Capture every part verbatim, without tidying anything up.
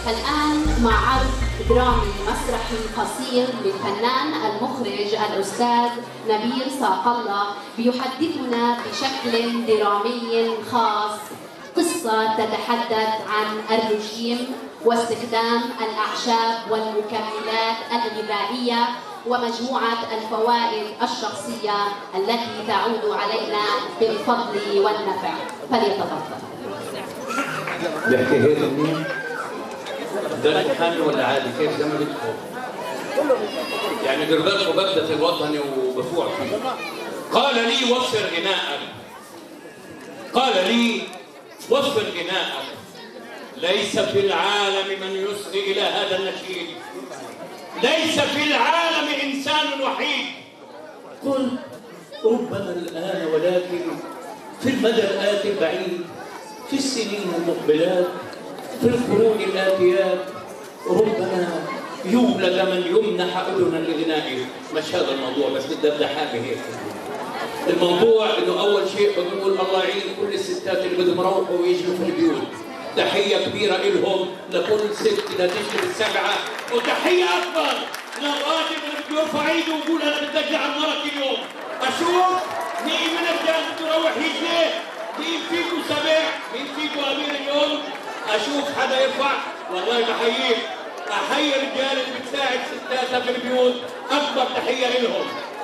الآن مع عرض درامي مسرحي قصير للفنان المخرج الأستاذ نبيل صاق الله بيحدثنا بشكل درامي خاص قصة تتحدث عن الرجيم واستخدام الأعشاب والمكملات الغذائية ومجموعة الفوائد الشخصية التي تعود علينا بالفضل والنفع. فليتفضل. بيحكي هيك منين؟ ده امتحان ولا عادي؟ كيف زي ما بدكم؟ يعني دير بالكم ببدا في الوطني وبفوع فيه. قال لي وفر غناءك. قال لي وفر غناءك. ليس في العالم من يصغي الى هذا النشيد. ليس في العالم انسان وحيد. قل ربما الان ولكن في المدى الاتي البعيد، في السنين المقبلات، في القرون الآتيات، ربما يولد من يمنح أذنا لغنائه. مش هذا الموضوع، بس بدي أبدأ حاجة هيك. الموضوع إنه أول شيء بقول الله يعين كل الستات اللي بدهم يروحوا ويجوا في البيوت. تحية كبيرة إلهم لكل ست لتجلب السبعة، وتحية أكبر للراجل اللي بده يرفع إيده ويقول أنا بدي أرجع مرتي اليوم. أشوف مين من الرجال بده يروح يجلي، مين فيكم سبع؟ مين فيكم أمير اليوم؟ أشوف حدا يرفع، والله بحييك. أحيي الرجال اللي بتساعد ستاتها في البيوت، أكبر تحية لهم.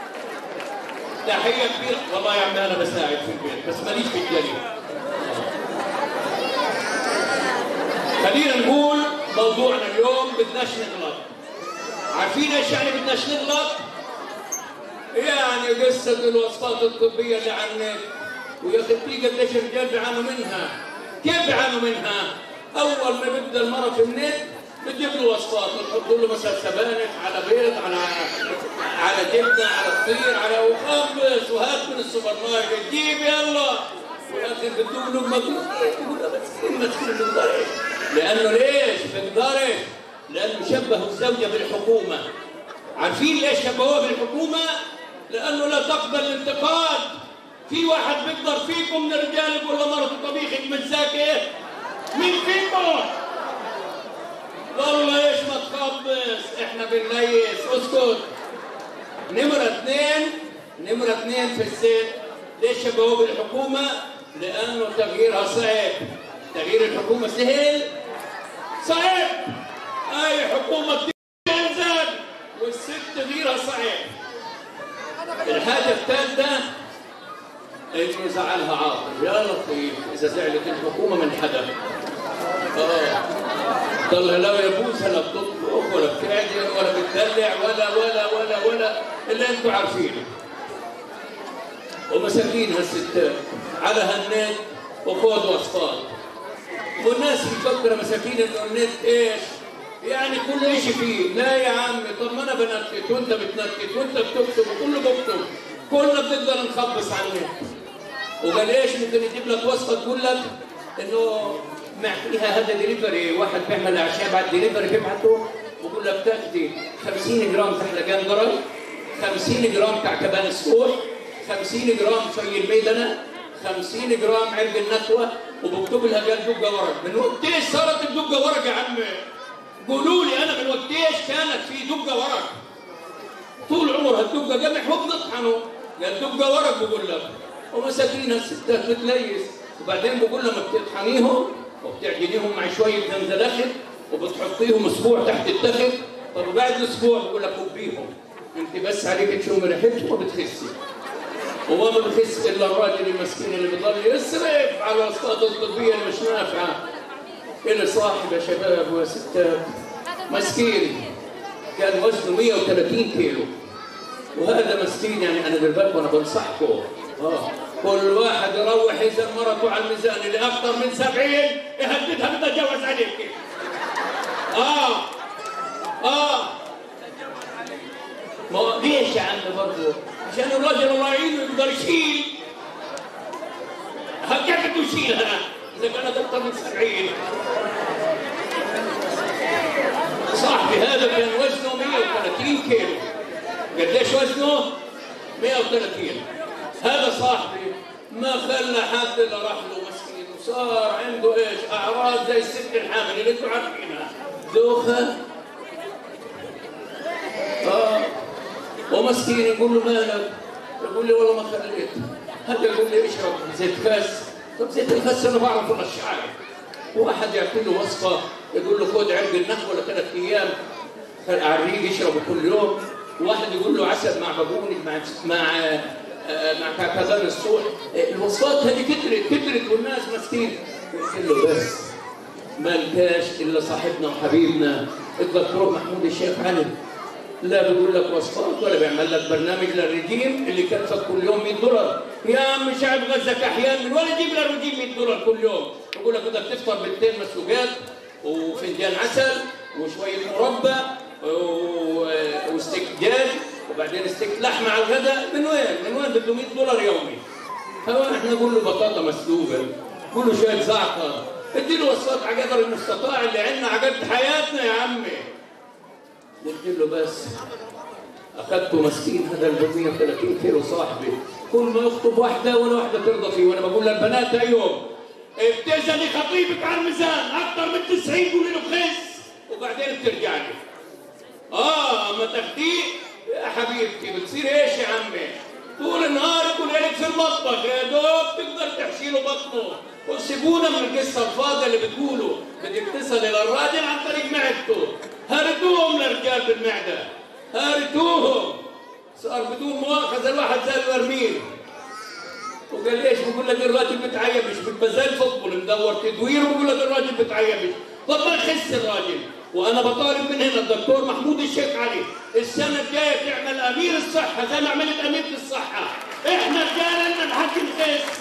تحية كبيرة، والله يا عمي أنا بساعد في البيت، بس ماليش في الجري. خلينا نقول موضوعنا اليوم بدناش نغلط. عارفين ايش يعني بدناش نغلط؟ يعني قصة الوصفات الطبية اللي على النت. ويا اختي قديش الرجال بيعانوا منها. كيف بيعانوا منها؟ أول ما بيبدأ المرة في النت بتجيب له وصفات، بتحط له مثلا سبانخ على بيض على على جبنة على فطير على وخبز وهات من السوبر ماركت جيب يلا. والآخر بتقول له ما تقول له مسكين مسكين ما بيقدرش. لأنه ليش؟ ما بيقدرش؟ لأنه شبهوا الزوجة بالحكومة. عارفين ليش شبهوها بالحكومة؟ لأنه لا تقبل الانتقاد. في واحد بيقدر فيكم من الرجال يقول لمرته طبيخك مزاكه؟ مين فيكم؟ والله ايش ما تخبص، احنا بنميز، اسكت. نمرة اثنين، نمرة اثنين في الست، ليش شبهوه بالحكومة؟ لأنه تغييرها صعب. تغيير الحكومة سهل؟ صعب. أي حكومة تنزل والست تغييرها صعب. الحاجة الثالثة انه زعلها عاطل. يا لطيف اذا زعلت الحكومه من حدا. اه ضل لا يبوسها لا بتطبخ ولا بتعدل ولا بتدلع ولا ولا ولا ولا اللي انتم عارفينه. ومساكين هالستات على هالنت وخذ وصفات. والناس مفكره مساكين انه النت ايش؟ يعني كل شيء فيه. لا يا عمي، طب ما انا بنكت وانت بتنكت وانت بتكتب وكله بكتب. كلنا بنقدر نخبص على النت. وقال ايش ممكن يجيب لك وصفه تقول لك انه معطيها هذا دليفري، واحد بيعمل اعشاب على الدليفري بيبعته ويقول لك تاخذي خمسين جرام زحلقان قرن، خمسين جرام كعكبان السور، خمسين جرام شي الميدنه، خمسين جرام عرق النكوه، وبكتب لها قال دقه ورق. من وقت ايش صارت الدقه ورق يا عمي؟ قولوا لي انا من وقت ايش كانت في دقه ورق؟ طول عمرها الدقه قمح وبنطحنه، قال دقه ورق بقول لك. ومساكين الستات بتليس. وبعدين بقول لما بتطحنيهم وبتعجنيهم مع شويه زنزلخت وبتحطيهم اسبوع تحت التخت. طب وبعد اسبوع بقول لك كبيهم، انت بس عليك تشم ريحتهم وبتخسي. وما بخس الا الراجل المسكين اللي بضل يصرف على الوصفات الطبيه اللي مش نافعه. الي صاحب يا شباب وستات مسكين كان وزنه مئة وثلاثين كيلو. وهذا مسكين يعني انا بالبالكم وانا بنصحكم اه كل واحد يروح يزن مرته على الميزان اللي اكثر من سبعين يهددها بدها اتجوز عليك. اه اه ما ليش يا عمي برضه؟ عشان الراجل الله يعينه يقدر يشيل. كيف بده يشيلها اذا كانت اكثر من سبعين؟ صاحبي هذا كان وزنه مئة وثلاثين كيلو. قديش وزنه؟ مئة وثلاثين. هذا صاحبي ما خلى حد الا راح له مسكين وصار عنده ايش؟ اعراض زي الست الحامل اللي انتم عارفينها. دوخه اه ومسكين يقول له مالك؟ يقول لي والله ما خليت. هذا يقول لي اشرب زيت خس. طب زيت الخس انا بعرف ارشحه. واحد يعطي له وصفه يقول له خذ علبه النخوه لثلاث ايام على الريق يشربه كل يوم. واحد يقول له عسل مع بابونج مع مع مع كعكدان الصوح. الوصفات هذه كترت كترت والناس مسكين. قلت له بس ما لقاش الا صاحبنا وحبيبنا الدكتور محمود الشيخ علي. لا بيقول لك وصفات ولا بيعمل لك برنامج للرجيم اللي كلفك كل يوم مية دولار. يا عم شعب غزه كحيان من ولا يجيب للرجيم مية دولار كل يوم. يقول لك بدك تفطر بيضتين مسلوقات وفنجان عسل وشويه مربى وستيك دجاج وبعدين ستيك لحمه على الغداء. من وين؟ من وين بده مية دولار يومي؟ هو احنا نقول له بطاطا مسلوقه، نقول له شويه زعتر، اديله وصفات على قدر المستطاع اللي عندنا على قد حياتنا يا عمي. قلت له بس اخذته مسكين هذا ال مية وثلاثين كيلو صاحبي، كل ما يخطب واحده ولا واحده ترضى فيه. وانا بقول للبنات اليوم ابتزلي خطيبك على الميزان اكثر من تسعين قولي له خس وبعدين بترجع لي. اه اما تاخديه يا حبيبتي بتصير ايش يا عمي؟ طول النهار يكون لك في المطبخ يا دوب تقدر تحشي له بطنه. وسيبونا من القصه الفاضيه اللي بتقولوا بدك تصل الى الراجل عن طريق معدته. هرتوهم للرجال بالمعده، هرتوهم. صار بدون مؤاخذه الواحد زي البرميل. وقال ليش؟ بقول لك الراجل بتعيبش بالبزال فوتبول مدور تدوير وبقول لك الراجل بتعيبش. طب ما يخس الراجل. وانا بطالب من هنا الدكتور محمود الشيخ علي السنه الجايه تعمل امير الصحه زي ما عملت اميره الصحه. احنا رجال لنا نحكي نخس.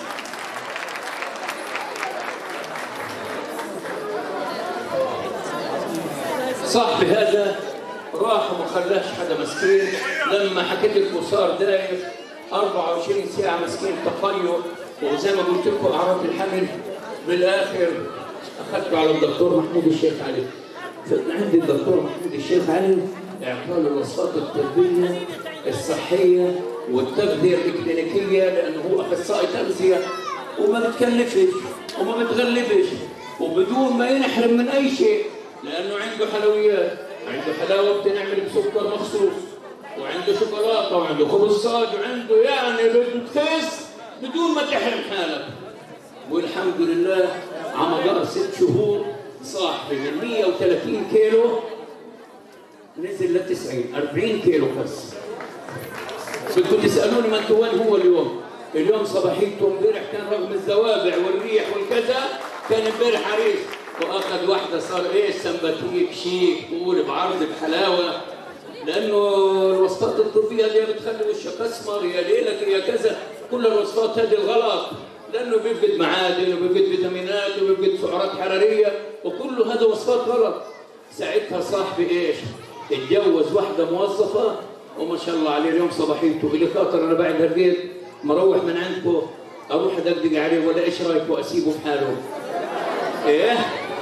صاحبي هذا راح وما خلاش حدا مسكين. لما حكيت لك وصار داير أربعة وعشرين ساعه مسكين تقيؤ وزي ما قلت لكم اعراض الحمل. بالاخر اخذته على الدكتور محمود الشيخ علي. عندي الدكتور محمود الشيخ علي اعطاه له الوصفات الطبيه الصحيه والتغذيه الكلينيكيه لانه هو اخصائي تغذيه وما بتكلفش وما بتغلبش وبدون ما ينحرم من اي شيء لانه عنده حلويات، عنده حلاوه بتنعمل بسكر مخصوص وعنده شوكولاته وعنده خبز صاج وعنده يعني بده تخس بدون ما تحرم حالك. والحمد لله على مدار ست شهور صاحبي من مية وثلاثين كيلو نزل ل تسعين، أربعين كيلو خس. بدكم تسالوني ما انتوا وين هو اليوم؟ اليوم صباحيته امبارح كان رغم الزوابع والريح والكذا كان امبارح عريس واخذ واحده صار ايش سمباتيك شيك طول بعرض بحلاوه لانه الوصفات الطبيه اللي بتخلي وشك اسمر يا ليلك يا كذا كل الوصفات هذه الغلط لانه بيفقد معادن وبيفقد فيتامينات وبيفقد سعرات حراريه وكل هذا وصفات غلط. ساعتها صاحبي ايش؟ اتجوز واحده موظفه وما شاء الله عليه اليوم صباحيته اللي خاطر انا بعد هالبيت مروح من عندكم اروح ادقدق عليه ولا ايش رايك واسيبه في حاله؟ ايه؟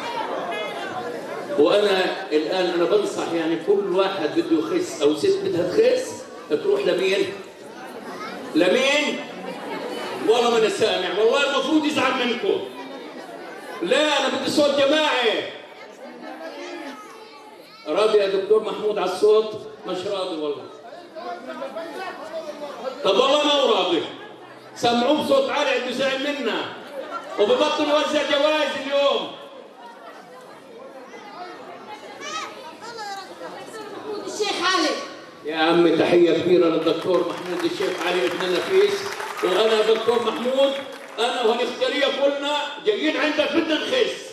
وانا الان انا بنصح يعني كل واحد بده يخس او ست بدها تخس تروح لمين؟ لمين؟ والله ما انا سامع والله المفروض يزعل منكم. لا انا بدي صوت جماعي. راضي يا دكتور محمود على الصوت؟ مش راضي والله. طب والله ما هو راضي. سمعوه بصوت عالي عنده زعل منا وببطل يوزع جوائز اليوم. الشيخ علي يا عمي تحيه كبيره للدكتور محمود الشيخ علي ابن النفيس. وانا دكتور محمود انا وهالاختياريه كلنا جايين عندك بدنا نخس.